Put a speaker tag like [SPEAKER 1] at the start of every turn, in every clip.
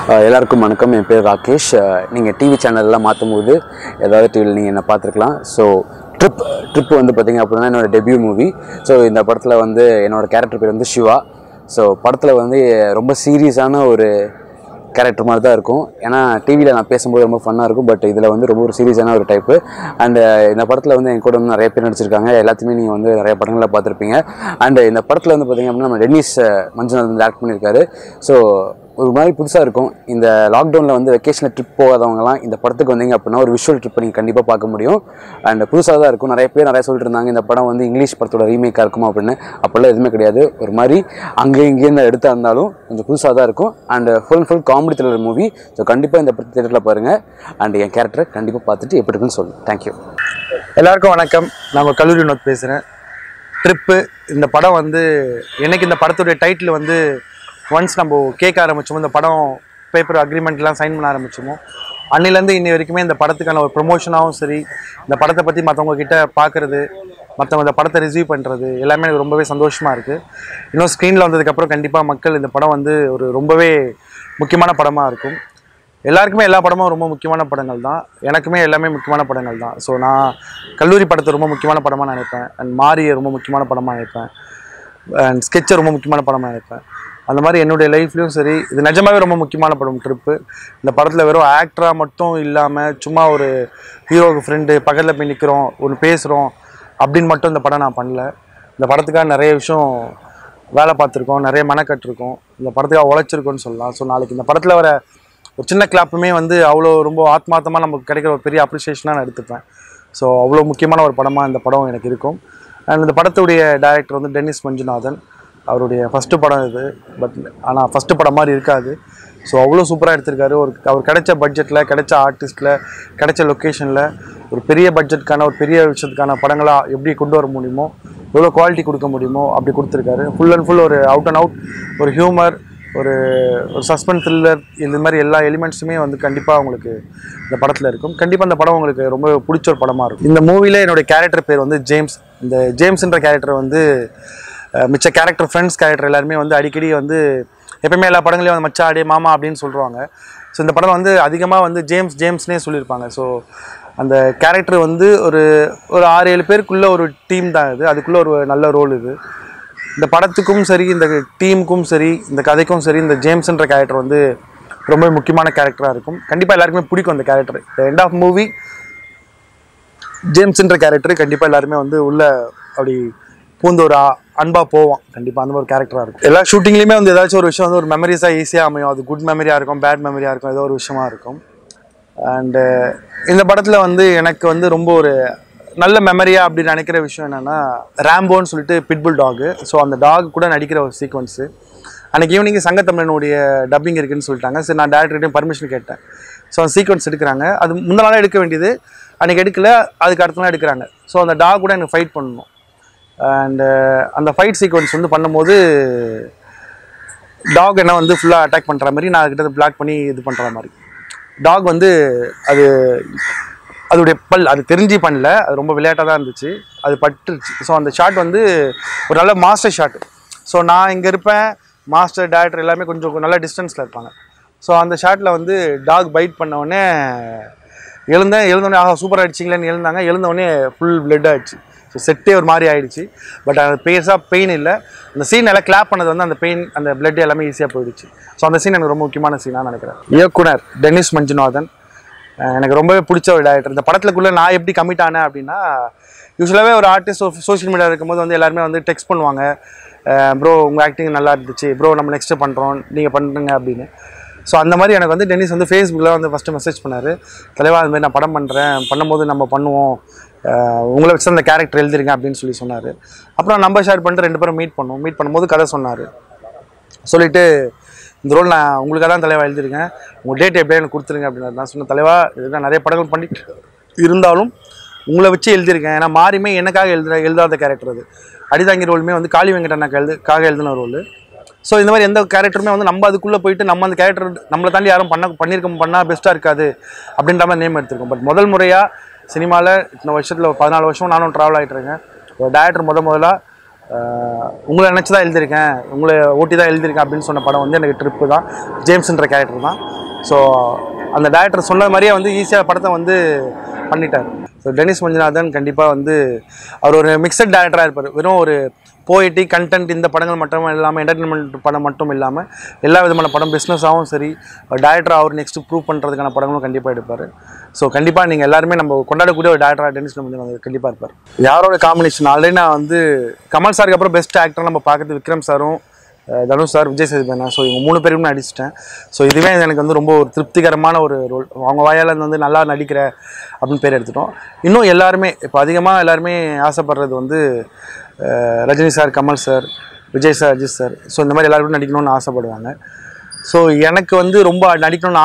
[SPEAKER 1] எல்லாருக்கும் வணக்கம். என் பேர் ராகேஷ். நீங்கள் டிவி சேனல்லாம் மாற்றும்போது ஏதாவது டிவியில் நீங்கள் என்ன பார்த்துருக்கலாம். ஸோ ட்ரிப் வந்து பார்த்திங்க அப்படின்னா என்னோடய டெபியூ மூவி. ஸோ இந்த படத்தில் வந்து என்னோடய கேரக்டர் பேர் வந்து சிவா. ஸோ படத்தில் வந்து ரொம்ப சீரியஸான ஒரு கேரக்டர் மாதிரி தான் இருக்கும். ஏன்னா டிவியில் நான் பேசும்போது ரொம்ப ஃபன்னாக இருக்கும், பட் இதில் வந்து ரொம்ப ஒரு சீரியஸான ஒரு டைப்பு. அண்டு இந்த படத்தில் வந்து என் கூட வந்து நிறைய பேர் நடிச்சிருக்காங்க. எல்லாத்தையுமே நீங்கள் வந்து நிறைய படங்களில் பார்த்துருப்பீங்க. அண்டு இந்த படத்தில் வந்து பார்த்திங்க அப்படின்னா நம்ம டென்னிஸ் மஞ்சுநாத் வந்து ஆக்ட் பண்ணியிருக்காரு. ஸோ ஒரு மாதிரி புதுசாக இருக்கும். இந்த லாக்டவுனில் வந்து வெக்கேஷனில் ட்ரிப் போகாதவங்கலாம் இந்த படத்துக்கு வந்தீங்க அப்படின்னா ஒரு விஷுவல் ட்ரிப்பை நீங்கள் கண்டிப்பாக பார்க்க முடியும். அண்ட் புதுசாக தான் இருக்கும். நிறைய பேர் நிறைய சொல்லிட்டு இருந்தாங்க இந்த படம் வந்து இங்கிலீஷ் படத்தோட ரீமேக்காக இருக்குமா அப்படின்னு. அப்போல்லாம் எதுவுமே கிடையாது. ஒரு மாதிரி அங்கே இங்கேருந்து எடுத்தா இருந்தாலும் கொஞ்சம் புதுசாக தான் இருக்கும். And full comedy thriller movie. So கண்டிப்பாக இந்த படத்தை தேட்டரில் பாருங்கள். அண்ட் என் கேரக்டரை கண்டிப்பாக பார்த்துட்டு எப்படி இருக்குன்னு சொல்லுங்கள். தேங்க்யூ.
[SPEAKER 2] எல்லாருக்கும் வணக்கம். நான் கல்லூரி நோட் பேசுகிறேன். ட்ரிப்பு இந்த படம் வந்து என்னைக்கு இந்த படத்துடைய டைட்டில் வந்து ஒன்ஸ் நம்ம கேட்க ஆரம்பிச்சோமோ, இந்த படம் பேப்பர் அக்ரிமெண்ட்லாம் சைன் பண்ண ஆரம்பிச்சோமோ, அன்னிலேருந்து இன்னி வரைக்குமே இந்த படத்துக்கான ஒரு ப்ரொமோஷனாகவும் சரி, இந்த படத்தை பற்றி மற்றவங்க கிட்ட பார்க்குறது, மற்றவங்க இந்த படத்தை ரிசீவ் பண்ணுறது எல்லாமே எனக்கு ரொம்பவே சந்தோஷமாக இருக்குது. இன்னும் ஸ்க்ரீனில் வந்ததுக்கப்புறம் கண்டிப்பாக மக்கள் இந்த படம் வந்து ஒரு ரொம்பவே முக்கியமான படமாக இருக்கும். எல்லாருக்குமே எல்லா படமும் ரொம்ப முக்கியமான படங்கள் தான். எனக்குமே எல்லாமே முக்கியமான படங்கள் தான். ஸோ நான் கல்லூரி படத்தை ரொம்ப முக்கியமான படமாக நினைப்பேன். அண்ட் மாரியை ரொம்ப முக்கியமான படமாக நினைப்பேன். அண்ட் ஸ்கெட்சை ரொம்ப முக்கியமான படமாக நினைப்பேன். அந்த மாதிரி என்னுடைய லைஃப்லையும் சரி, இது நிஜமாகவே ரொம்ப முக்கியமான படம் ட்ரிப்பு. இந்த படத்தில் வெறும் ஆக்டராக மட்டும் இல்லாமல் சும்மா ஒரு ஹீரோவுக்கு ஃப்ரெண்டு பக்கத்தில் போய் நிற்கிறோம், ஒன்று பேசுகிறோம் அப்படின்னு மட்டும் இந்த படம் நான் பண்ணல. இந்த படத்துக்காக நிறைய விஷயம் வேலை பார்த்துருக்கோம், நிறைய மெனக்கட்டிருக்கோம், இந்த படத்துக்காக உழைச்சிருக்கோன்னு சொல்லலாம். ஸோ நாளைக்கு இந்த படத்தில் வர ஒரு சின்ன கிளாப்புமே வந்து அவ்வளோ ரொம்ப ஆத்மார்த்தமாக நமக்கு கிடைக்கிற ஒரு பெரிய அப்ரிசியேஷனாக நான் எடுத்துப்பேன். ஸோ அவ்வளோ முக்கியமான ஒரு படமாக இந்த படம் எனக்கு இருக்கும். அண்ட் இந்த படத்துடைய டைரக்டர் வந்து டென்னிஸ் மஞ்சுநாதன். அவருடைய ஃபஸ்ட்டு படம் இது. பட் ஆனால் ஃபஸ்ட்டு படம் மாதிரி இருக்காது. ஸோ அவ்வளோ சூப்பராக எடுத்திருக்காரு. அவர் கிடைச்ச பட்ஜெட்டில், கிடைச்ச ஆர்டிஸ்ட்டில், கிடைச்ச லொக்கேஷனில் ஒரு பெரிய பட்ஜெட்டுக்கான ஒரு பெரிய விஷயத்துக்கான படங்களாக எப்படி கொண்டு வர முடியுமோ, எவ்வளோ குவாலிட்டி கொடுக்க முடியுமோ அப்படி கொடுத்துருக்காரு. ஃபுல் அண்ட் ஃபுல் ஒரு அவுட் அண்ட் அவுட் ஒரு ஹியூமர், ஒரு சஸ்பென்ஸ் த்ரில்லர், இந்த மாதிரி எல்லா எலிமெண்ட்ஸுமே வந்து கண்டிப்பாக உங்களுக்கு இந்த படத்தில் இருக்கும். கண்டிப்பாக இந்த படம் உங்களுக்கு ரொம்ப பிடிச்ச ஒரு படமாக இருக்கும். இந்த மூவியில் என்னுடைய கேரக்டர் பேர் வந்து ஜேம்ஸ். இந்த ஜேம்ஸ்ன்ற கேரக்டர் வந்து மிச்ச கேரக்டர் ஃப்ரெண்ட்ஸ் கேரக்டர் எல்லாருமே வந்து அடிக்கடி வந்து எப்பயுமே எல்லா படங்களையும் வந்து மச்சா அடே மாமா அப்படின்னு சொல்லுவாங்க. ஸோ இந்த படம் வந்து அதிகமாக வந்து ஜேம்ஸ்னே சொல்லியிருப்பாங்க. ஸோ அந்த கேரக்டர் வந்து ஒரு 6-7 பேருக்குள்ளே ஒரு டீம் தான் இது. அதுக்குள்ளே ஒரு நல்ல ரோல் இது. இந்த படத்துக்கும் சரி, இந்த டீமுக்கும் சரி, இந்த கதைக்கும் சரி, இந்த ஜேம்ஸ்ன்ற கேரக்டர் வந்து ரொம்ப முக்கியமான கேரக்டராக இருக்கும். கண்டிப்பாக எல்லாருக்குமே பிடிக்கும் அந்த கேரக்டர். எண்ட் ஆஃப் மூவி ஜேம்ஸ்ன்ற கேரக்டர் கண்டிப்பாக எல்லாருமே வந்து உள்ள அப்படி பூந்து ஒரு அன்பாக போவோம். கண்டிப்பாக அந்த மாதிரி ஒரு கேரக்டராக இருக்கும். எல்லா ஷூட்டிங்லேயுமே வந்து ஏதாச்சும் ஒரு விஷயம் வந்து ஒரு மெமரிஸாக ஈஸியாக அமையும். அது குட் மெமரியாக இருக்கும், பேட் மெமரியாக இருக்கும், ஏதோ ஒரு விஷயமா இருக்கும். அண்டு இந்த படத்தில் வந்து எனக்கு வந்து ரொம்ப ஒரு நல்ல மெமரியாக அப்படின்னு நினைக்கிற விஷயம் என்னென்னா, ரேம்போன்னு சொல்லிட்டு பிட்புல் டாகு. ஸோ அந்த டாக் கூட நடிக்கிற ஒரு சீக்வன்ஸு அன்றைக்கி ஈவினிங் சங்கத்தமிழனுடைய டப்பிங் இருக்குதுன்னு சொல்லிட்டாங்க. சரி, நான் டேரக்டர்கிட்டையும் பர்மிஷன் கேட்டேன். ஸோ அந்த சீக்வன்ஸ் எடுக்கிறாங்க. அது முந்தின நாளாக எடுக்க வேண்டியது, அன்றைக்கி எடுக்கல, அதுக்கு அடுத்த நாள் எடுக்கிறாங்க. ஸோ அந்த டாக் கூட எனக்கு ஃபைட் பண்ணணும். அண்டு அந்த ஃபைட் சீக்வன்ஸ் வந்து பண்ணும்போது டாக் என்ன வந்து ஃபுல்லாக அட்டாக் பண்ணுற மாதிரி, நான் அதுக்கிட்ட பிளாக் பண்ணி இது பண்ணுற மாதிரி. டாக் வந்து அதோடைய அது தெரிஞ்சு பண்ணல, அது ரொம்ப விளையாட்டாக தான் இருந்துச்சு, அது பட்டுருச்சு. ஸோ அந்த ஷாட் வந்து ஒரு நல்ல மாஸ்டர் ஷாட். ஸோ நான் இங்கே இருப்பேன், மாஸ்டர் டேரக்டர் எல்லாமே கொஞ்சம் நல்ல டிஸ்டன்ஸில் இருப்பாங்க. ஸோ அந்த ஷாட்டில் வந்து டாக் பைட் பண்ணவுடனே எழுந்தோடனே ஆஹா சூப்பராக அடிச்சிங்களேன்னு எழுந்தாங்க. எழுந்தவுடனே ஃபுல் பிளட் ஆகிடுச்சு. ஸோ செட்டே ஒரு மாதிரி ஆகிடுச்சு. பட் அது பெயின் இல்லை. அந்த சீன் எல்லாம் கிளாப் பண்ணது வந்து அந்த பெயின், அந்த பிளட் எல்லாமே ஈஸியாக போயிடுச்சு. ஸோ அந்த சீன் எனக்கு ரொம்ப முக்கியமான சீனாக நினைக்கிறேன். இயக்குனர் டென்னிஸ் மஞ்சுநாதன் எனக்கு ரொம்பவே பிடிச்ச ஒரு டைரக்டர். இந்த படத்துக்குள்ளே நான் எப்படி கமிட் ஆனேன் அப்படின்னா, யூஸ்வலாகவே ஒரு ஆர்டிஸ்ட் சோஷியல் மீடியா இருக்கும்போது வந்து எல்லாருமே வந்து டெக்ஸ்ட் பண்ணுவாங்க, ப்ரோ உங்கள் ஆக்டிங் நல்லா இருந்துச்சு, ப்ரோ நம்ம நெக்ஸ்ட்டு பண்ணுறோம், நீங்கள் பண்ணுறீங்க அப்படின்னு. ஸோ அந்த மாதிரி எனக்கு வந்து டென்னிஸ் வந்து ஃபேஸ்புக்கில் வந்து ஃபஸ்ட்டு மெசேஜ் பண்ணார். தலைவா அதுமாதிரி நான் படம் பண்ணும்போது நம்ம பண்ணுவோம், உங்களை வச்சு அந்த கேரக்டர் எழுதிருங்க அப்படின்னு சொன்னார். அப்புறம் நம்பர் ஷேர் பண்ணிட்டு 2 பேரும் மீட் பண்ணும்போது கதை சொன்னார். சொல்லிவிட்டு இந்த ரோல் நான் உங்களுக்காக தான் தலைவா எழுதிருக்கேன், உங்கள் டேட் எப்படியே எனக்கு கொடுத்துருங்க அப்படின்னு. நான் சொன்ன தலைவா இதுதான் நிறைய படங்கள் பண்ணிட்டு இருந்தாலும் உங்களை வச்சு எழுதியிருக்கேன். ஏன்னா மாறியுமே எனக்காக எழுதாத கேரக்டர் அது. அடிதாங்கி ரோலுமே வந்து காளி வெங்கடனாக்காக எழுதின ரோல். ஸோ இந்த மாதிரி எந்த கேரக்டருமே வந்து நம்ம அதுக்குள்ளே போயிட்டு நம்ம அந்த கேரக்டர் நம்மளை தாண்டி யாரும் பண்ணால் பெஸ்ட்டாக இருக்காது அப்படின்ற மாதிரி நேம் எடுத்திருக்கோம். பட் முதல் முறையாக சினிமாவில் இத்தனை வருஷத்தில் 14 வருஷம் நானும் ட்ராவல் ஆகிட்டுருக்கேன். ஒரு டேரக்டர் முதலாக உங்களை நினச்சி தான் எழுதியிருக்கேன், உங்களை ஓட்டி தான் எழுதியிருக்கேன் அப்படின்னு சொன்ன படம் வந்து எனக்கு ட்ரிப்பு தான், ஜேம்ஸ்ன்ற கேரக்டர் தான். ஸோ அந்த டைரக்டர் சொன்ன மாதிரியே வந்து ஈஸியாக படத்தை வந்து பண்ணிட்டார். ஸோ டெனிஸ் மஞ்சுநாதன் கண்டிப்பாக வந்து அவர் ஒரு மிக்சட் டைரக்டராக இருப்பார். வெறும் ஒரு போயிட்டிக் கண்டென்ட் இந்த படங்கள் மட்டும் இல்லாமல் என்டர்டெயின்மெண்ட் படம் மட்டும் இல்லாமல் எல்லா விதமான படம் பிஸ்னஸாகவும் சரி டைரக்டராக அவர் நெக்ஸ்ட்டு ப்ரூவ் பண்ணுறதுக்கான படங்களும் கண்டிப்பாக எடுப்பார். ஸோ கண்டிப்பாக நீங்கள் எல்லாருமே நம்ம கொண்டாடக்கூடிய ஒரு டைரக்டராக டெனிஸ் மஞ்சுநாதன் கண்டிப்பாக இருப்பார். யாரோட காம்பினேஷன் ஆல்ரெடி நான் வந்து கமல் சாருக்கு அப்புறம் பெஸ்ட் ஆக்டர் நம்ம பார்க்குறது விக்ரம் சாரும் தனுஷ் சார் விஜய் சேதுபதி. ஸோ இவங்க 3 பேருமே அடிச்சிட்டேன். ஸோ இதுவே எனக்கு வந்து ரொம்ப ஒரு திருப்திகரமான ஒரு ரோல். அவங்க வாயால் வந்து நல்லா நடிக்கிற அப்படின்னு பேர் எடுத்துட்டோம். இன்னும் எல்லாருமே இப்போ அதிகமாக எல்லாருமே ஆசைப்படுறது வந்து Rajini sir, Kamal sir, Vijay sir, Ajith sir. So இந்த மாதிரி எல்லாருக்கும் நடிக்கணும்னு ஆசைப்படுவாங்க. ஸோ எனக்கு வந்து ரொம்ப நடிக்கணும்னு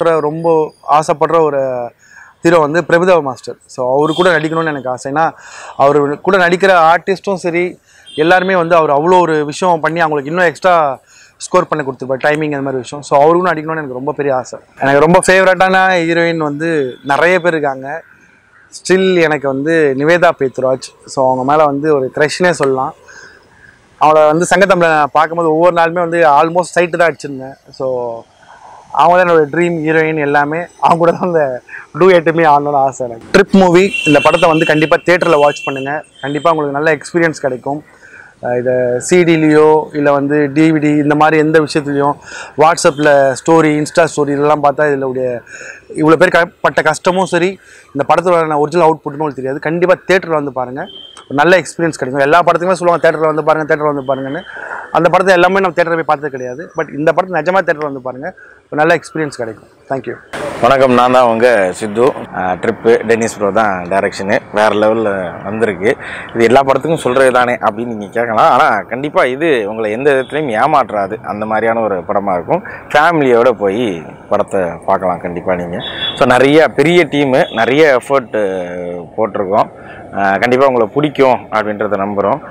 [SPEAKER 2] ஆசைப்படுற ஒரு ஹீரோ வந்து பிரபுதேவா மாஸ்டர். ஸோ அவரு கூட நடிக்கணும்னு எனக்கு ஆசை. ஏன்னா அவர் கூட நடிக்கிற ஆர்டிஸ்ட்டும் சரி எல்லாருமே வந்து அவர் அவ்வளோ ஒரு விஷயம் பண்ணி அவங்களுக்கு இன்னும் எக்ஸ்ட்ரா ஸ்கோர் பண்ணி கொடுத்துருப்பார், டைமிங் அந்த மாதிரி விஷயம். ஸோ அவருக்கும் நடிக்கணும்னு எனக்கு ரொம்ப பெரிய ஆசை. எனக்கு ரொம்ப ஃபேவரட்டான ஹீரோயின் வந்து நிறைய பேர் இருக்காங்க. ஸ்டில் எனக்கு வந்து நிவேதா பேத்ராஜ். ஸோ அவங்க மேலே வந்து ஒரு க்ரஷ்னே சொல்லலாம். அவளை வந்து சங்கத்தமிழை பார்க்கும்போது ஒவ்வொரு நாளுமே வந்து ஆல்மோஸ்ட் சைட்டு தான் அடிச்சிருந்தேன். ஸோ அவங்க தான் என்னோடய ட்ரீம் ஹீரோயின். எல்லாமே அவங்க கூட தான் அந்த டூயட்டுமே ஆடணும்னு ஆசை எனக்கு. ட்ரிப் மூவி இந்த படத்தை வந்து கண்டிப்பாக தியேட்டரில் வாட்ச் பண்ணுங்கள். கண்டிப்பாக உங்களுக்கு நல்ல எக்ஸ்பீரியன்ஸ் கிடைக்கும். இதை சிடிலேயோ இல்லை வந்து டிவிடி இந்த மாதிரி எந்த விஷயத்துலையும் வாட்ஸ்அப்பில் ஸ்டோரி, இன்ஸ்டா ஸ்டோரி இதெல்லாம் பார்த்தா இதில் இவ்வளோ பேர் பட்ட கஷ்டமும் சரி இந்த படத்தோட ஒரிஜினல் அவுட்புட்னு தெரியாது. கண்டிப்பாக தேட்டரில் வந்து பாருங்கள், ஒரு நல்ல எக்ஸ்பீரியன்ஸ் கிடைக்கும். எல்லா படத்துக்குமே சொல்லுவாங்க தேட்டரில் வந்து பாருங்கன்னு. அந்த படத்தை எல்லாமே நம்ம தேட்டரில் போய் பார்த்தது கிடையாது. பட் இந்த படத்தை நிஜமாக தேட்டரில் வந்து பாருங்கள், ஒரு நல்ல எக்ஸ்பீரியன்ஸ் கிடைக்கும். தேங்க்யூ.
[SPEAKER 3] வணக்கம், நான் தான் உங்கள் சித்து. ட்ரிப்பு டென்னிஸ் ப்ரோ தான் டைரக்ஷனு, வேறு லெவலில் வந்திருக்கு. இது எல்லா படத்துக்கும் சொல்கிறது தானே அப்படின்னு நீங்கள் கேட்கலாம். ஆனால் கண்டிப்பாக இது உங்களை எந்த விதத்துலையும் ஏமாற்றாது. அந்த மாதிரியான ஒரு படமாக இருக்கும். ஃபேமிலியோடு போய் படத்தை பார்க்கலாம் கண்டிப்பாக நீங்கள். ஸோ நிறைய பெரிய டீமு, நிறைய எஃபர்ட் போட்டிருக்கோம். கண்டிப்பாக உங்களை பிடிக்கும் அப்படின்றத நம்புகிறோம்.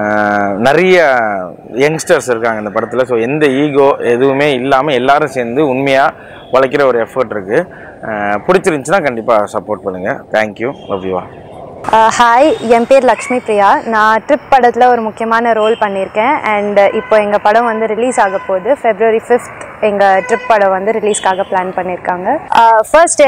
[SPEAKER 3] நிறைய யங்ஸ்டர்ஸ் இருக்காங்க இந்த படத்தில். ஸோ எந்த ஈகோ எதுவுமே இல்லாமல் எல்லோரும் சேர்ந்து உண்மையாக உழைக்கிற ஒரு எஃபர்ட் இருக்குது. பிடிச்சிருந்துச்சுன்னா கண்டிப்பாக சப்போர்ட் பண்ணுங்கள். Thank you, love you.
[SPEAKER 4] ஹாய், என் பேர் லக்ஷ்மி பிரியா. நான் ட்ரிப் படத்தில் ஒரு முக்கியமான ரோல் பண்ணியிருக்கேன். அண்ட் இப்போ எங்கள் படம் வந்து ரிலீஸ் ஆக போகுது. February 5th எங்கள் ட்ரிப் படம் வந்து ரிலீஸ்க்காக பிளான் பண்ணியிருக்காங்க. ஃபர்ஸ்ட்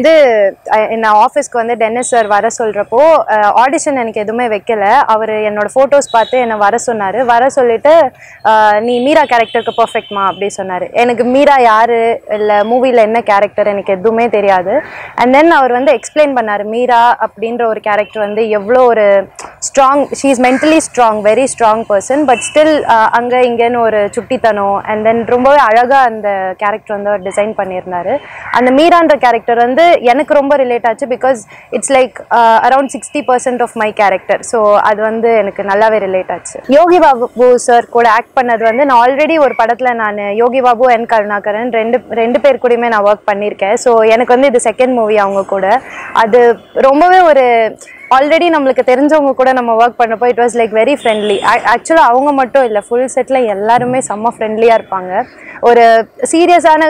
[SPEAKER 4] என்னை ஆஃபீஸ்க்கு வந்து டென்னிஸ் சார் வர சொல்கிறப்போ ஆடிஷன் எனக்கு எதுவுமே வைக்கல. அவர் என்னோடய ஃபோட்டோஸ் பார்த்து என்னை வர சொன்னார். வர சொல்லிவிட்டு நீ மீரா கேரக்டருக்கு பர்ஃபெக்ட்மா அப்படி சொன்னார். எனக்கு மீரா யார் இல்லை மூவியில் என்ன கேரக்டர் எனக்கு எதுவுமே தெரியாது. அண்ட் தென் அவர் வந்து எக்ஸ்பிளைன் பண்ணார், மீரா அப்படின்ற ஒரு கேரக்டர் வந்து எவ்வளோ ஒரு strong, she is mentally strong, very strong person. But still அங்கே இங்கேன்னு ஒரு சுட்டித்தனம். அண்ட் தென் ரொம்பவே அழகாக அந்த கேரக்டர் வந்து அவர் டிசைன் பண்ணியிருந்தார். அந்த மீரான்ற கேரக்டர் வந்து எனக்கு ரொம்ப ரிலேட் ஆச்சு. Because it's like around 60% of my character. So அது வந்து எனக்கு நல்லாவே ரிலேட் ஆச்சு. யோகி பாபு சார் கூட ஆக்ட் பண்ணது வந்து நான் ஆல்ரெடி ஒரு படத்தில் நான் யோகி பாபு அண்ட் கருணாகரன் ரெண்டு பேர் கூடயுமே நான் ஒர்க் பண்ணியிருக்கேன். ஸோ எனக்கு வந்து இது செகண்ட் மூவி அவங்க கூட. அது ரொம்பவே ஒரு ஆல்ரெடி நம்மளுக்கு தெரிஞ்சவங்க கூட நம்ம ஒர்க் பண்ணப்போ it was like very friendly. ஆக்சுவலாக அவங்க மட்டும் இல்லை, ஃபுல் செட்டில் எல்லாருமே செம்ம ஃப்ரெண்ட்லியாக இருப்பாங்க. ஒரு சீரியஸான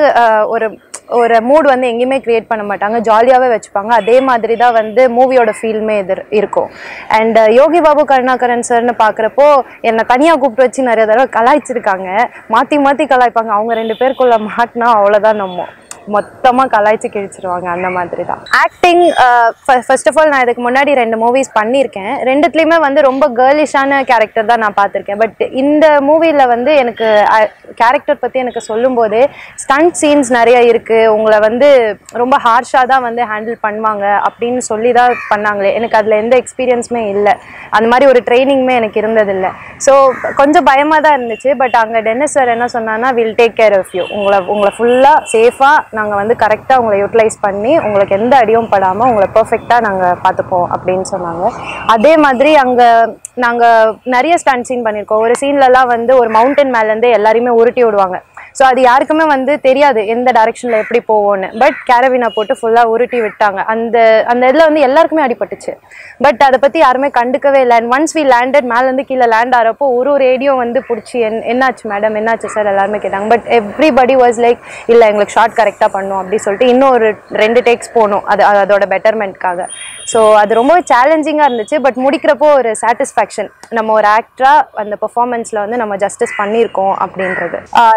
[SPEAKER 4] ஒரு மூட் வந்து எங்கேயுமே க்ரியேட் பண்ண மாட்டாங்க, ஜாலியாகவே வச்சுப்பாங்க. அதே மாதிரி தான் வந்து மூவியோட ஃபீல்மே இருக்கும். அண்ட் யோகி பாபு கருணாகரன் சார்னு பார்க்குறப்போ என்னை தனியாக கூப்பிட்டு வச்சு நிறைய தடவை கலாய்ச்சிருக்காங்க. மாற்றி கலாய்ப்பாங்க. அவங்க 2 பேருக்குள்ளே மாட்டினா அவ்வளோதான், நம்ம மொத்தமாக கலாய்ச்சி கிழிச்சிருவாங்க. அந்த மாதிரி தான் ஆக்டிங். ஃபர்ஸ்ட் ஆஃப் ஆல் நான் இதுக்கு முன்னாடி 2 மூவிஸ் பண்ணியிருக்கேன். 2த்துலேயுமே வந்து ரொம்ப கேர்லிஷான கேரக்டர் தான் நான் பார்த்துருக்கேன். பட் இந்த மூவியில் வந்து எனக்கு கேரக்டர் பற்றி எனக்கு சொல்லும்போதே ஸ்டண்ட் சீன்ஸ் நிறைய இருக்குது, உங்களை வந்து ரொம்ப ஹார்ஷாக தான் வந்து ஹேண்டில் பண்ணுவாங்க அப்படின்னு சொல்லி தான் பண்ணாங்களே. எனக்கு அதில் எந்த எக்ஸ்பீரியன்ஸுமே இல்லை, அந்த மாதிரி ஒரு ட்ரைனிங்குமே எனக்கு இருந்ததில்லை. ஸோ கொஞ்சம் பயமாக தான் இருந்துச்சு. பட் அங்கே டென்னிஸ் சார் என்ன சொன்னான்னா, will take care of you, உங்களை ஃபுல்லாக சேஃபாக நாங்கள் வந்து கரெக்டாக உங்களை யூட்டிலைஸ் பண்ணி உங்களுக்கு எந்த அடியும் படாமல் உங்களை பர்ஃபெக்டாக நாங்கள் பார்த்துப்போம் அப்படின்னு சொன்னாங்க. அதே மாதிரி அங்கே நாங்கள் நிறைய ஸ்டண்ட் சீன் பண்ணியிருக்கோம். ஒரு சீன்லலாம் வந்து ஒரு மவுண்டன் மேலேருந்து எல்லாரையுமே உருட்டி விடுவாங்க. ஸோ அது யாருக்குமே வந்து தெரியாது எந்த டைரெக்ஷனில் எப்படி போவோன்னு. பட் கேரவினா போட்டு ஃபுல்லாக உருட்டி விட்டாங்க. அந்த இதில் வந்து எல்லாருக்குமே அடிபட்டுச்சு. பட் அதை பற்றி யாருமே கண்டுக்கவே இல்லை. அண்ட் ஒன்ஸ் வி லேண்டட், மேலேருந்து கீழே லேண்ட் ஆகிறப்போ ஒரு ரேடியோ வந்து பிடிச்சி என்னாச்சு மேடம், என்னாச்சு சார் எல்லாருமே கேட்டாங்க. பட் எவ்ரிபடி வாஸ் லைக், இல்லை எங்களுக்கு ஷார்ட் கரெக்டாக பண்ணோம் அப்படி சொல்லிட்டு இன்னும் ஒரு 2 டேக்ஸ் போகணும் அதோட பெட்டர்மெண்ட்காக. ஸோ அது ரொம்ப சேலஞ்சிங்காக இருந்துச்சு. பட் முடிக்கிறப்போ ஒரு சாட்டிஸ்ஃபேக்ஷன், நம்ம ஒரு ஆக்டராக அந்த பெர்ஃபார்மன்ஸில் வந்து நம்ம ஜஸ்டிஸ் பண்ணியிருக்கோம் அப்படின்றது. எனக்கு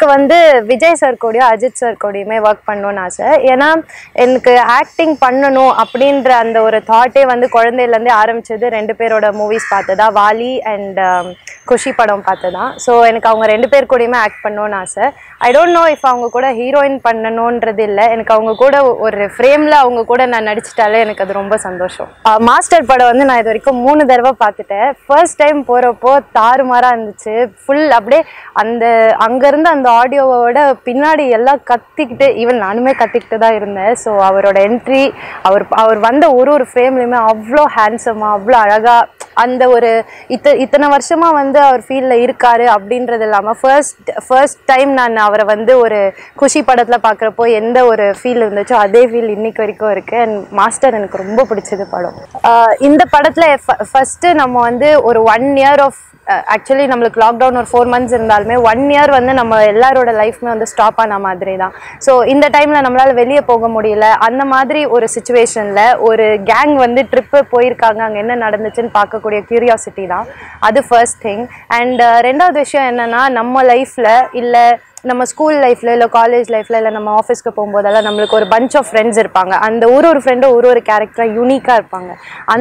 [SPEAKER 4] வந்து விஜய் சார் கூடயும் அஜித் சார் கூடயுமே ஒர்க் பண்ணணும்னு ஆசை. ஏன்னா எனக்கு ஆக்டிங் பண்ணணும் அப்படின்ற அந்த ஒரு தாட்டே வந்து குழந்தையிலேருந்தே ஆரம்பிச்சது 2 பேரோட மூவிஸ் பார்த்ததா, வாலி அண்ட் குஷி படம் பார்த்ததான். ஸோ எனக்கு அவங்க 2 பேர் கூடயுமே ஆக்ட் பண்ணணும்னு ஆசை. ஐ டோன்ட் நோ இஃப் அவங்க கூட ஹீரோயின் பண்ணணுன்றது இல்லை, எனக்கு அவங்க கூட ஒரு ஃப்ரேமில் அவங்க கூட நான் நடிச்சிட்டாலே எனக்கு அது ரொம்ப சந்தோஷம். மாஸ்டர் படம் வந்து நான் இது வரைக்கும் 3 தடவை பார்த்துட்டேன். ஃபர்ஸ்ட் டைம் போகிறப்போ தாறுமாறாக இருந்துச்சு. ஃபுல் அப்படியே அந்த அங்கேருந்து அந்த ஆடியோவோட பின்னாடி எல்லாம் கத்திக்கிட்டு, ஈவன் நானுமே கத்திக்கிட்டு தான் இருந்தேன். ஸோ அவரோட என்ட்ரி, அவர் வந்த ஒரு ஃப்ரேம்லையுமே அவ்வளோ ஹேண்ட்ஸமாக, அவ்வளோ அழகாக, அந்த ஒரு இத்தனை வருஷமாக வந்து அவர் ஃபீல்டில் இருக்காரு அப்படின்றது இல்லாமல் ஃபர்ஸ்ட் டைம் நான் அவரை வந்து ஒரு குஷி படத்தில் பார்க்குறப்போ எந்த ஒரு ஃபீல் இருந்துச்சோ அதே ஃபீல் இன்னைக்கு வரைக்கும் இருக்குது. அண்ட் மாஸ்டர் எனக்கு ரொம்ப பிடிச்சது படம். இந்த படத்தில் ஃபஸ்ட்டு நம்ம வந்து ஒரு 1 இயர் ஆஃப் ஆக்சுவலி நம்மளுக்கு லாக்டவுன் ஒரு 4 மந்த்ஸ் இருந்தாலுமே 1 இயர் வந்து நம்ம எல்லாரோட லைஃப்மே வந்து ஸ்டாப் ஆன மாதிரி தான். ஸோ இந்த டைமில் நம்மளால் வெளியே போக முடியல. அந்த மாதிரி ஒரு சுச்சுவேஷனில் ஒரு கேங் வந்து ட்ரிப்பு போயிருக்காங்க, அங்கே என்ன நடந்துச்சுன்னு பார்க்கக்கூடிய க்யூரியாசிட்டி தான் அது ஃபர்ஸ்ட் திங். அண்ட் 2வது விஷயம் என்னென்னா, நம்ம லைஃப்பில் இல்லை நம்ம ஸ்கூல் லைஃப்பில் இல்லை காலேஜ் லைஃப்பில் இல்லை நம்ம ஆஃபீஸ்க்கு போகும்போதெல்லாம் நம்மளுக்கு ஒரு பஞ்ச் ஆஃப் ஃப்ரெண்ட்ஸ் இருப்பாங்க. அந்த ஒரு ஃப்ரெண்டும் ஒரு கேரக்டராக யூனிக்காக இருப்பாங்க.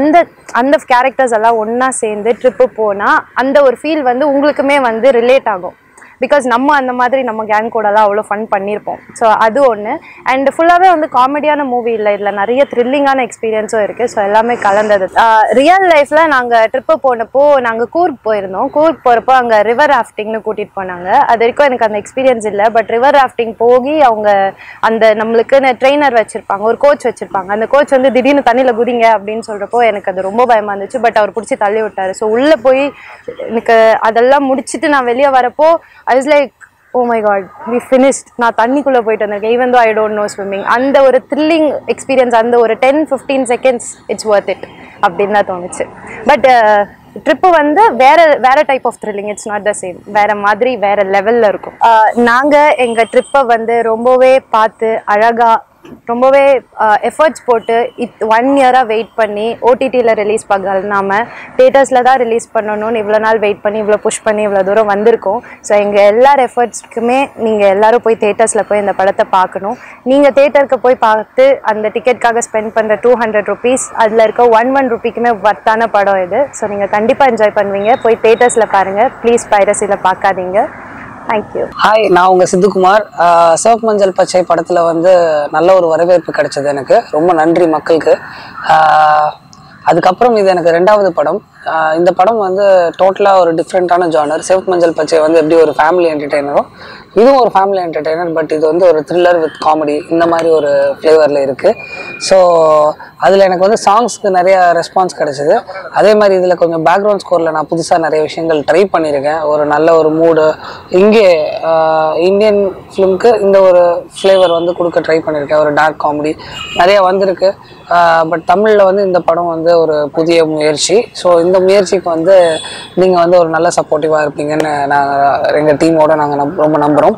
[SPEAKER 4] அந்த கேரக்டர்ஸ் எல்லாம் ஒன்றா சேர்ந்து ட்ரிப்பு போனால் அந்த ஒரு ஃபீல் வந்து உங்களுக்குமே வந்து ரிலேட் ஆகும். பிகாஸ் நம்ம அந்த மாதிரி நம்ம கேங் கூடலாம் அவ்வளோ ஃபன் பண்ணியிருப்போம். ஸோ அது ஒன்று. அண்ட் ஃபுல்லாகவே வந்து காமெடியான மூவி இல்லை, இதில் நிறைய த்ரில்லிங்கான எக்ஸ்பீரியன்ஸும் இருக்குது. ஸோ எல்லாமே கலந்தது. ரியல் லைஃப்பில் நாங்கள் ட்ரிப்பு போனப்போ நாங்கள் கூர்க் போயிருந்தோம். கூர்க் போகிறப்போ அங்கே ரிவர் ராஃப்டிங்னு கூட்டிகிட்டு போனாங்க. அது வரைக்கும் எனக்கு அந்த எக்ஸ்பீரியன்ஸ் இல்லை. பட் ரிவர் ராஃப்டிங் போகி அவங்க அந்த நம்மளுக்குன்னு ட்ரெயினர் வச்சுருப்பாங்க, ஒரு கோச் வச்சுருப்பாங்க. அந்த கோச் வந்து திடீர்னு தண்ணியில் குதிங்க அப்படின்னு சொல்கிறப்போ எனக்கு அது ரொம்ப பயமாக இருந்துச்சு. பட் அவர் பிடிச்சி தள்ளி விட்டார். ஸோ உள்ளே போய் எனக்கு அதெல்லாம் முடிச்சுட்டு நான் வெளியே வரப்போ I was like, oh my god, we finished. நான் தண்ணிக்குள்ளே போயிட்டு வந்திருக்கேன், even though I don't know swimming. அந்த ஒரு த்ரில்லிங் எக்ஸ்பீரியன்ஸ், அந்த ஒரு 10-15 seconds இட்ஸ் worth it அப்படின்னு தான் தோணுச்சு. பட் ட்ரிப்பு வந்து வேற type of thrilling, it's not the same. வேற மாதிரி வேற லெவலில் இருக்கும். நாங்கள் எங்கள் ட்ரிப்பை வந்து ரொம்பவே பார்த்து அழகாக ரொம்பவே எஃபர்ட்ஸ் போட்டு 1 இயராக வெயிட் பண்ணி ஓடிடியில் ரிலீஸ் பண்ணாமல் தியேட்டர்ஸில் தான் ரிலீஸ் பண்ணணும்னு இவ்வளோ நாள் வெயிட் பண்ணி இவ்வளோ புஷ் பண்ணி இவ்வளோ தூரம் வந்திருக்கோம். ஸோ எங்கள் எல்லார் எஃபர்ட்ஸ்க்குமே நீங்கள் எல்லோரும் போய் தியேட்டர்ஸில் போய் இந்த படத்தை பார்க்கணும். நீங்கள் தியேட்டருக்கு போய் பார்த்து அந்த டிக்கெட்டுக்காக ஸ்பெண்ட் பண்ணுற 200 rupees அதில் இருக்க 1 rupeeக்குமே வர்த்தான படம் இது. ஸோ நீங்கள் கண்டிப்பாக என்ஜாய் பண்ணுவீங்க. போய் தியேட்டர்ஸில் பாருங்கள், ப்ளீஸ் பைரசியில் பார்க்காதீங்க. தேங்க்யூ.
[SPEAKER 5] ஹாய், நான் உங்கள் சித்து குமார். சிவப்பு மஞ்சள் பச்சை படத்தில் வந்து நல்ல ஒரு வரவேற்பு கிடைச்சது. எனக்கு ரொம்ப நன்றி மக்களுக்கு. அதுக்கப்புறம் இது எனக்கு 2வது படம். இந்த படம் வந்து டோட்டலாக ஒரு டிஃப்ரெண்ட்டான ஜானர். சிவப்பு மஞ்சள் பச்சை வந்து எப்படி ஒரு ஃபேமிலி என்டர்டெய்னரோ இதுவும் ஒரு ஃபேமிலி என்டர்டெய்னர். பட் இது வந்து ஒரு த்ரில்லர் வித் காமெடி, இந்த மாதிரி ஒரு ஃப்ளேவரில் இருக்குது. ஸோ அதில் எனக்கு வந்து சாங்ஸ்க்கு நிறைய ரெஸ்பான்ஸ் கிடச்சிது. அதே மாதிரி இதில் கொஞ்சம் பேக்ரவுண்ட் ஸ்கோரில் நான் புதுசாக நிறைய விஷயங்கள் ட்ரை பண்ணியிருக்கேன். ஒரு நல்ல ஒரு மூடு இங்கே இந்தியன் ஃபிலிம்க்கு இந்த ஒரு ஃப்ளேவர் வந்து கொடுக்க ட்ரை பண்ணியிருக்கேன். ஒரு டார்க் காமெடி நிறைய வந்திருக்கு. பட் தமிழில் வந்து இந்த படம் வந்து ஒரு புதிய முயற்சி. ஸோ இந்த முயற்சிக்கு வந்து நீங்கள் வந்து ஒரு நல்ல சப்போர்ட்டிவாக இருப்பீங்கன்னு நாங்கள் எங்கள் டீமோடு நாங்கள் ரொம்ப நம்புகிறோம்.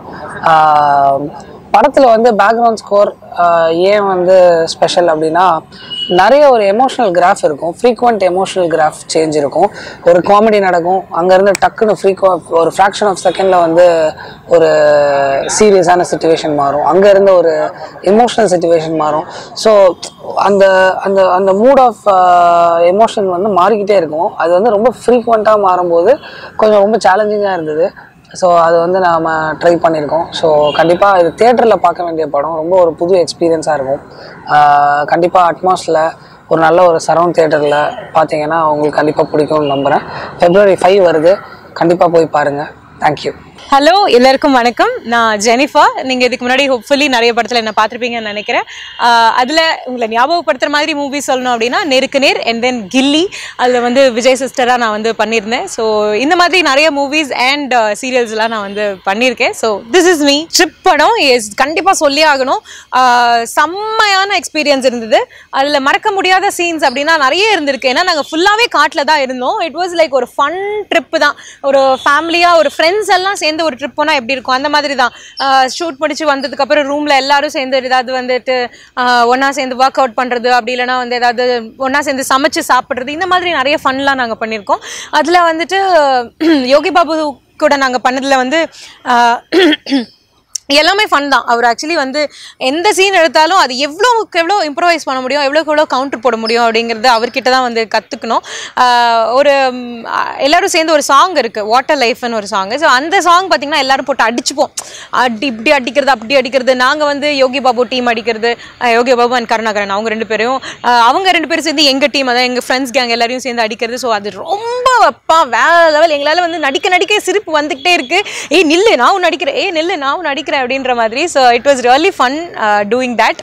[SPEAKER 5] படத்தில் வந்து பேக்ரவுண்ட் ஸ்கோர் ஏன் வந்து ஸ்பெஷல் அப்படின்னா, நிறைய ஒரு எமோஷ்னல் கிராஃப் இருக்கும், ஃப்ரீக்வெண்ட் எமோஷ்னல் கிராஃப் சேஞ்ச் இருக்கும். ஒரு காமெடி நடக்கும், அங்கேருந்து டக்குன்னு ஒரு ஃப்ராக்ஷன் ஆஃப் செகண்டில் வந்து ஒரு சீரியஸான சுச்சுவேஷன் மாறும், அங்கேருந்து ஒரு எமோஷ்னல் சுச்சுவேஷன் மாறும். ஸோ அந்த அந்த அந்த மூட் ஆஃப் எமோஷன் வந்து மாறிக்கிட்டே இருக்கும். அது வந்து ரொம்ப ஃப்ரீக்வெண்ட்டாக மாறும்போது கொஞ்சம் ரொம்ப சேலஞ்சிங்காக இருந்தது. ஸோ அது வந்து நாம் ட்ரை பண்ணியிருக்கோம். ஸோ கண்டிப்பாக இது தியேட்டரில் பார்க்க வேண்டிய படம், ரொம்ப ஒரு புது எக்ஸ்பீரியன்ஸாக இருக்கும். கண்டிப்பாக அட்மாஸில் ஒரு நல்ல ஒரு சரவுண்ட் தியேட்டரில் பார்த்தீங்கன்னா உங்களுக்கு கண்டிப்பாக பிடிக்கும்னு நம்புகிறேன். February 5 வருது, கண்டிப்பாக போய் பாருங்கள். தேங்க்யூ.
[SPEAKER 6] ஹலோ, எல்லாருக்கும் வணக்கம். நான் ஜெனிஃபர். நீங்கள் இதுக்கு முன்னாடி ஹோப்ஃபுல்லி நிறைய படத்தில் என்ன பார்த்துருப்பீங்கன்னு நினைக்கிறேன். அதில் உங்களை ஞாபகப்படுத்துகிற மாதிரி மூவி சொல்லணும் அப்படின்னா நெருக்கு நேர் அண்ட் தென் கில்லி. அதில் வந்து விஜய் சிஸ்டராக நான் வந்து பண்ணியிருந்தேன். ஸோ இந்த மாதிரி நிறைய மூவிஸ் அண்ட் சீரியல்ஸ்லாம் நான் வந்து பண்ணியிருக்கேன். So this is me. Trip படம் கண்டிப்பாக சொல்லி ஆகணும். செம்மையான எக்ஸ்பீரியன்ஸ் இருந்தது. அதில் மறக்க முடியாத சீன்ஸ் அப்படின்னா நிறைய இருந்திருக்கு. ஏன்னா நாங்கள் ஃபுல்லாகவே காட்டில் தான் இருந்தோம். இட் வாஸ் லைக் ஒரு ஃபன் ட்ரிப்பு தான். ஒரு ஃபேமிலியாக ஒரு ஃப்ரெண்ட்ஸ் எல்லாம் சேர்ந்து ஒரு ட்ரிப் போனால் எப்படி இருக்கும் அந்த மாதிரி தான். ஷூட் முடிச்சு வந்ததுக்கப்புறம் ரூமில் எல்லாரும் சேர்ந்து ஏதாவது வந்துட்டு ஒன்றா சேர்ந்து ஒர்க் அவுட் பண்ணுறது, அப்படி இல்லைனா வந்து ஏதாவது ஒன்றா சேர்ந்து சமைச்சு சாப்பிட்றது, இந்த மாதிரி நிறைய ஃபன்லாம் நாங்கள் பண்ணியிருக்கோம். அதில் வந்துட்டு யோகி பாபு கூட நாங்கள் பண்ணதில் வந்து எல்லாமே ஃபன் தான். அவர் ஆக்சுவலி வந்து எந்த சீன் எடுத்தாலும் அது எவ்வளோக்கு எவ்வளோ இம்ப்ரவைஸ் பண்ண முடியும், எவ்வளோக்கு எவ்வளோ கவுண்டர் போட முடியும் அப்படிங்கிறது அவர்கிட்ட தான் வந்து கற்றுக்கணும். ஒரு எல்லோரும் சேர்ந்து ஒரு சாங் இருக்குது, வாட்டர் லைஃப்னு ஒரு சாங். ஸோ அந்த சாங் பார்த்திங்கன்னா எல்லோரும் போட்டு அடிச்சுப்போம், இப்படி அடிக்கிறது அப்படி அடிக்கிறது. நாங்கள் வந்து யோகி பாபு டீம் அடிக்கிறது, யோகி பாபு அண்ட் கருணாகரன் அவங்க ரெண்டு பேரும் சேர்ந்து எங்கள் டீம், அதான் எங்கள் ஃப்ரெண்ட்ஸ் கேங் எல்லாரையும் சேர்ந்து அடிக்கிறது. ஸோ அது ரொம்ப வேற லெவல். எங்களால் வந்து நடிக்க சிரிப்பு வந்துக்கிட்டே இருக்குது. ஏய் நில்லு நான் ஒன்று அடிக்கிறேன், நில்லு நான் ஒன்று அடிக்கிறேன் அப்படின்ற மாதிரி. So it was really fun doing that.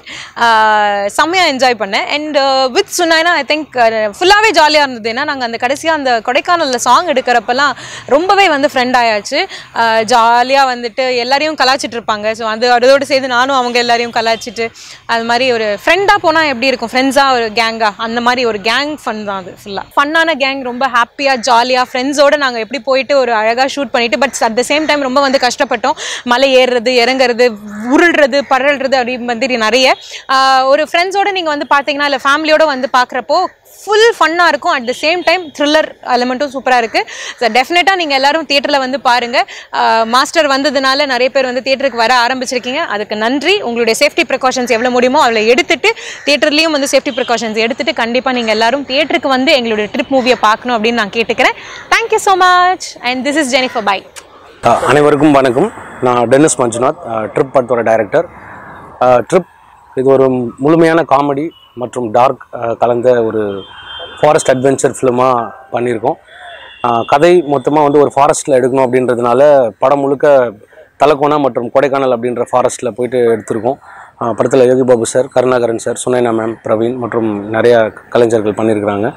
[SPEAKER 6] செம்மையாக என்ஜாய் பண்ணேன். And with Sunaina I think ஃபுல்லாகவே ஜாலியாக இருந்தது. ஏன்னா நாங்கள் அந்த கடைசியாக அந்த கொடைக்கானலில் சாங் எடுக்கிறப்பெல்லாம் ரொம்பவே வந்து ஃப்ரெண்ட் ஆயாச்சு. ஜாலியாக வந்துட்டு எல்லாரையும் கலாச்சிட்டு இருப்பாங்க. ஸோ அதோடு சேர்ந்து நானும் அவங்க எல்லாரையும் கலாச்சிட்டு அது மாதிரி ஒரு ஃப்ரெண்டாக போனால் எப்படி இருக்கும், ஃப்ரெண்ட்ஸாக ஒரு கேங்காக, அந்த மாதிரி ஒரு கேங் ஃபன் தான் அது. ஃபுல்லாக ஃபன்னான கேங், ரொம்ப ஹாப்பியாக ஜாலியாக ஃப்ரெண்ட்ஸோடு நாங்கள் எப்படி போயிட்டு ஒரு அழகாக ஷூட் பண்ணிவிட்டு, but at the same time ரொம்ப வந்து கஷ்டப்பட்டோம். மலை ஏறுறது, இறங்குறது, உருள்றது, பரல்றது அப்படி மாதிரி நிறைய. ஒரு ஃப்ரெண்ட்ஸோடு நீங்கள் வந்து பார்த்தீங்கன்னா இல்லை ஃபேமிலியோடு வந்து பார்க்குறப்போ ஃபுல் ஃபன்னாக இருக்கும். At the same time thriller எலிமெண்ட்டும் சூப்பராக இருக்குது. ஸோ டெஃபினட்டாக நீங்கள் எல்லோரும் தியேட்டரில் வந்து பாருங்கள். மாஸ்டர் வந்ததுனால நிறைய பேர் வந்து தியேட்டருக்கு வர ஆரம்பிச்சிருக்கீங்க, அதுக்கு நன்றி. உங்களுடைய சேஃப்டி ப்ரிகாஷன்ஸ் எவ்வளோ முடியுமோ அவளை எடுத்துகிட்டு தியேட்டர்லேயும் வந்து சேஃப்டி ப்ரிகாஷன்ஸ் எடுத்துகிட்டு கண்டிப்பாக நீங்கள் எல்லோரும் தியேட்டருக்கு வந்து எங்களுடைய ட்ரிப் மூவியை பார்க்கணும் அப்படின்னு நான் கேட்டுக்கிறேன். Thank you so much. And this is Jennifer. Bye.
[SPEAKER 7] அனைவருக்கும் வணக்கம். நான் டென்னிஸ் மஞ்சுநாத், ட்ரிப் படத்தோட டைரக்டர். ட்ரிப் இது ஒரு முழுமையான காமெடி மற்றும் டார்க் கலந்த ஒரு ஃபாரஸ்ட் அட்வென்ச்சர் ஃபிலிமாக பண்ணியிருக்கோம். கதை மொத்தமாக வந்து ஒரு ஃபாரஸ்ட்டில் எடுக்கணும் அப்படின்றதுனால படம் முழுக்க தலக்கோனா மற்றும் கொடைக்கானல் அப்படின்ற ஃபாரஸ்ட்டில் போயிட்டு எடுத்திருக்கோம். படத்தில் Yogi Babu sir, Karunakaran sir, Sunaina ma'am, Praveen மற்றும் நிறையா கலைஞர்கள் பண்ணியிருக்கிறாங்க.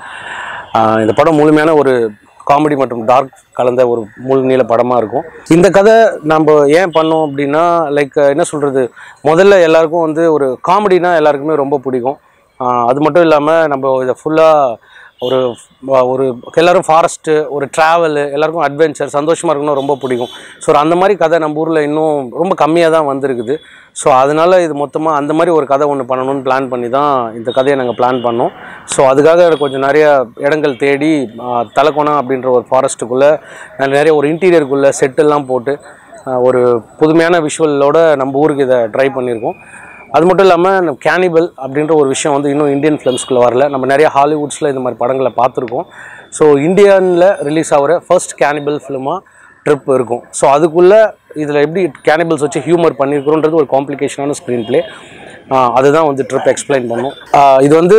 [SPEAKER 7] இந்த படம் முழுமையான ஒரு காமெடி மற்றும் டார்க் கலந்த ஒரு முழு நீள படமாக இருக்கும். இந்த கதை நம்ம ஏன் பண்ணோம் அப்படின்னா, லைக் என்ன சொல்கிறது, முதல்ல எல்லாருக்கும் வந்து ஒரு காமெடினா எல்லாருக்குமே ரொம்ப பிடிக்கும். அது மட்டும் இல்லாமல் நம்ம இதை ஃபுல்லாக ஒரு ஒரு எல்லோரும் ஃபாரஸ்ட்டு, ஒரு ட்ராவலு, எல்லாருக்கும் அட்வென்ச்சர், சந்தோஷமாக இருக்கணும் ரொம்ப பிடிக்கும். ஸோ அந்த மாதிரி கதை நம்ம ஊரில் இன்னும் ரொம்ப கம்மியாக தான் வந்திருக்குது. ஸோ அதனால் இது மொத்தமாக அந்த மாதிரி ஒரு கதை ஒன்று பண்ணணும்னு பிளான் பண்ணி தான் இந்த கதையை நாங்கள் பிளான் பண்ணோம். ஸோ அதுக்காக கொஞ்சம் நிறைய இடங்கள் தேடி தலக்கோனா அப்படின்ற ஒரு ஃபாரஸ்ட்டுக்குள்ளே நிறைய ஒரு இன்டீரியருக்குள்ளே செட்டெல்லாம் போட்டு ஒரு புதுமையான விஷுவலோட நம்ம ஊருக்கு இதை ட்ரை பண்ணியிருக்கோம். அது மட்டும் இல்லாமல் கேனிபல் அப்படின்ற ஒரு விஷயம் வந்து இன்னும் இந்தியன் ஃபிலிம்ஸ்குள்ளே வரல. நம்ம நிறைய ஹாலிவுட்ஸில் இந்த மாதிரி படங்களை பார்த்துருக்கோம். ஸோ இந்தியாவில் ரிலீஸ் ஆகிற ஃபர்ஸ்ட் கேனிபல் ஃபிலிமாக ட்ரிப் இருக்கும். ஸோ அதுக்குள்ளே இதில் எப்படி கேனிபல்ஸ் வச்சு ஹியூமர் பண்ணியிருக்கிறோன்றது ஒரு காம்ப்ளிகேஷனான ஸ்க்ரீன் ப்ளே. அதுதான் வந்து ட்ரிப் எக்ஸ்பிளைன் பண்ணும். இது வந்து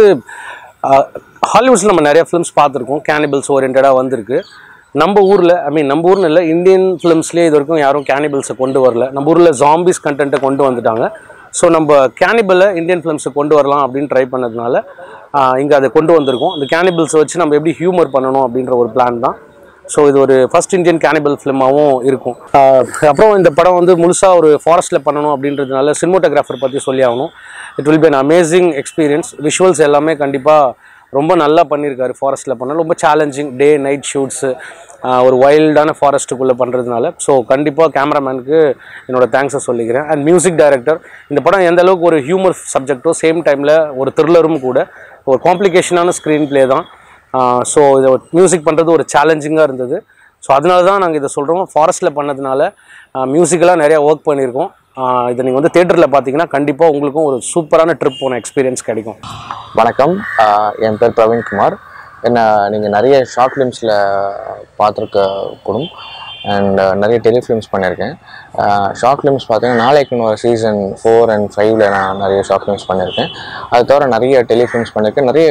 [SPEAKER 7] ஹாலிவுட்ஸில் நம்ம நிறைய ஃபிலிம்ஸ் பார்த்துருக்கோம், கேனிபல்ஸ் ஓரியன்டாக வந்திருக்கு. நம்ம ஊரில் நம்ம ஊரில் இல்லை, இந்தியன் ஃபிலிம்ஸ்லேயே இது வரைக்கும் யாரும் கேனிபல்ஸை கொண்டு வரல. நம்ம ஊரில் ஜாம்பிஸ் கண்டென்ட்டை கொண்டு வந்துட்டாங்க. ஸோ நம்ம கேனிபலை இந்தியன் ஃபிலிம்ஸை கொண்டு வரலாம் அப்படின்னு ட்ரை பண்ணதுனால இங்கே அதை கொண்டு வந்திருக்கோம். அந்த கேனிபல்ஸை வச்சு நம்ம எப்படி ஹியூமர் பண்ணணும் அப்படின்ற ஒரு பிளான் தான். ஸோ இது ஒரு ஃபர்ஸ்ட் இந்தியன் கேனிபல் ஃபிலிமாகவும் இருக்கும். அப்புறம் இந்த படம் வந்து முழுசாக ஒரு ஃபாரஸ்ட்டில் பண்ணணும் அப்படின்றதுனால சினிமோட்டோகிராஃபர் பற்றி சொல்லி ஆகணும். It will be an amazing experience. Visuals எல்லாமே கண்டிப்பாக ரொம்ப நல்லா பண்ணியிருக்காரு. ஃபாரஸ்ட்டில் பண்ணால் ரொம்ப சேலஞ்சிங் டே நைட் ஷூட்ஸு, ஒரு வைல்டான ஃபாரஸ்ட்டுக்குள்ளே பண்ணுறதுனால. ஸோ கண்டிப்பாக கேமராமேனுக்கு என்னோடய தேங்க்ஸை சொல்லிக்கிறேன். And music director. இந்த படம் எந்த அளவுக்கு ஒரு ஹியூமர் சப்ஜெக்டோ சேம் டைமில் ஒரு த்ரில்லரும் கூட, ஒரு காம்ப்ளிகேஷனான ஸ்க்ரீன் ப்ளே தான். ஸோ இதை மியூசிக் பண்ணுறது ஒரு சேலஞ்சிங்காக இருந்தது. ஸோ அதனால தான் நாங்கள் இதை சொல்கிறோம். ஃபாரஸ்ட்டில் பண்ணதுனால மியூசிக்கெல்லாம் நிறையா ஒர்க் பண்ணியிருக்கோம். இதை நீங்கள் வந்து தியேட்டரில் பார்த்தீங்கன்னா கண்டிப்பாக உங்களுக்கும் ஒரு சூப்பரான ட்ரிப் போன எக்ஸ்பீரியன்ஸ் கிடைக்கும்.
[SPEAKER 8] வணக்கம், என் பேர் பிரவீன் குமார். என்ன நீங்கள் நிறைய ஷார்ட் ஃபிலிம்ஸில் பார்த்துருக்க கூடும் அண்ட் நிறைய டெலிஃபிலிம்ஸ் பண்ணியிருக்கேன். ஷார்ட் ஃபிலிம்ஸ் பார்த்தீங்கன்னா நாளைக்கு ஒரு சீசன் 4 and 5 நான் நிறைய ஷார்ட் ஃபிலிம்ஸ் பண்ணியிருக்கேன். அது தவிர நிறைய டெலிஃபிலிம்ஸ் பண்ணியிருக்கேன். நிறைய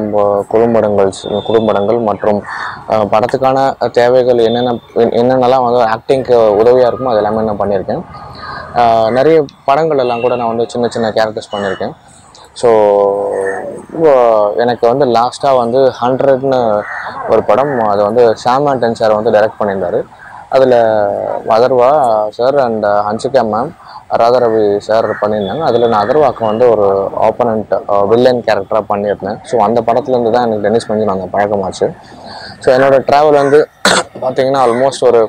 [SPEAKER 8] குறும்படங்கள் மற்றும் படத்துக்கான தேவைகள் என்னென்னலாம் வந்து ஆக்டிங்க்கு உதவியாக இருக்குமோ அது எல்லாமே நான் பண்ணியிருக்கேன். நிறைய படங்கள் எல்லாம் கூட நான் வந்து சின்ன சின்ன கேரக்டர்ஸ் பண்ணியிருக்கேன். ஸோ எனக்கு வந்து லாஸ்ட்டாக வந்து 100ன்னு ஒரு படம், அது வந்து சாம் ஆண்டன் சார் வந்து டைரக்ட் பண்ணியிருந்தார். அதில் Atharvaa sir and Hansika ma'am, Radharavi sir பண்ணியிருந்தாங்க. அதில் நான் அதர்வாக்கு வந்து ஒரு ஆப்பனண்ட் வில்லன் கேரக்டராக பண்ணியிருந்தேன். ஸோ அந்த படத்துலேருந்து தான் எனக்கு டென்னிஸ் மஞ்சுநாத் பழக்கமாச்சு. ஸோ என்னோடய ட்ராவல் வந்து பார்த்திங்கன்னா ஆல்மோஸ்ட் ஒரு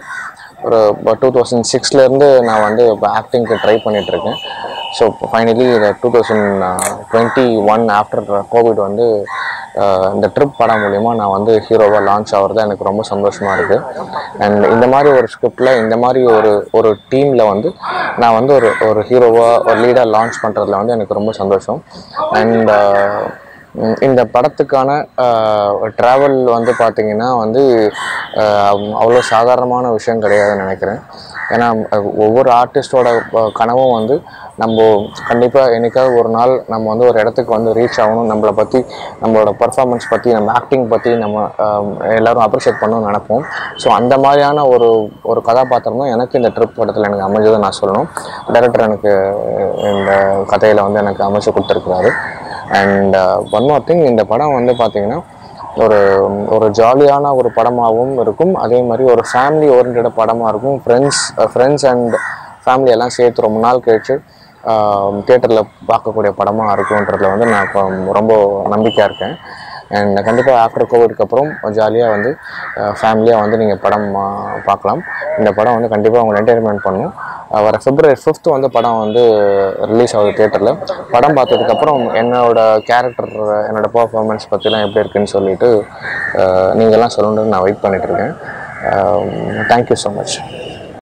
[SPEAKER 8] 2006லேருந்து நான் வந்து இப்போ ஆக்டிங்க்கு ட்ரை பண்ணிகிட்ருக்கேன். ஸோ ஃபைனலி 2021 ஆஃப்டர் கோவிட் வந்து இந்த ட்ரிப் படம் மூலிமா நான் வந்து ஹீரோவாக லான்ச் ஆகிறது எனக்கு ரொம்ப சந்தோஷமாக இருக்குது. அண்ட் இந்த மாதிரி ஒரு ஸ்கிரிப்டில் இந்த மாதிரி ஒரு டீமில் வந்து நான் வந்து ஒரு ஹீரோவாக ஒரு லீடாக லான்ச் பண்ணுறதுல வந்து எனக்கு ரொம்ப சந்தோஷம். அண்ட் இந்த படத்துக்கான ட்ராவல் வந்து பார்த்திங்கன்னா வந்து அவ்வளோ சாதாரணமான விஷயம் கிடையாதுன்னு நினைக்கிறேன். ஏன்னா ஒவ்வொரு ஆர்டிஸ்டோட கனவும் வந்து நம்ம கண்டிப்பாக என்றைக்காவது ஒரு நாள் நம்ம வந்து ஒரு இடத்துக்கு வந்து ரீச் ஆகணும், நம்மளை பற்றி நம்மளோட பர்ஃபார்மன்ஸ் பற்றி நம்ம ஆக்டிங் பற்றி நம்ம எல்லோரும் அப்ரிஷியேட் பண்ணணும்னு நினைப்போம். ஸோ அந்த மாதிரியான ஒரு கதாபாத்திரம் தான் எனக்கு இந்த ட்ரிப் படத்தில் எனக்கு அமைஞ்சதை நான் சொல்லணும். டைரக்டர் எனக்கு இந்த கதையில் வந்து எனக்கு அமைச்சு கொடுத்துருக்குறாரு. அண்ட் ஒன் மோர் திங், இந்த படம் வந்து பார்த்திங்கன்னா ஒரு ஜாலியான ஒரு படமாகவும் இருக்கும், அதே மாதிரி ஒரு ஃபேமிலி ஓரியன்ட் படமாக இருக்கும். ஃப்ரெண்ட்ஸ் அண்ட் ஃபேமிலி எல்லாம் சேர்த்து ரொம்ப நாள் கழிச்சு தியேட்டரில் பார்க்கக்கூடிய படமாக இருக்குன்றதுல வந்து நான் ரொம்ப நம்பிக்கையாக இருக்கேன். அண்ட் கண்டிப்பாக ஆஃப்டர் கோவிட்க்கு அப்புறம் ஜாலியாக வந்து ஃபேமிலியாக வந்து நீங்கள் படம் பார்க்கலாம். இந்த படம் வந்து கண்டிப்பாக உங்களை என்டர்டைன்மெண்ட் பண்ணும். வர February 5th வந்து படம் வந்து ரிலீஸ் ஆகுது தியேட்டரில். படம் பார்த்ததுக்கப்புறம் என்னோடய கேரக்டர், என்னோடய பர்ஃபார்மன்ஸ் பற்றிலாம் எப்படி இருக்குதுன்னு சொல்லிவிட்டு நீங்கள்லாம் சொல்லணுன்னு நான் வெயிட் பண்ணிகிட்ருக்கேன். Thank you so much.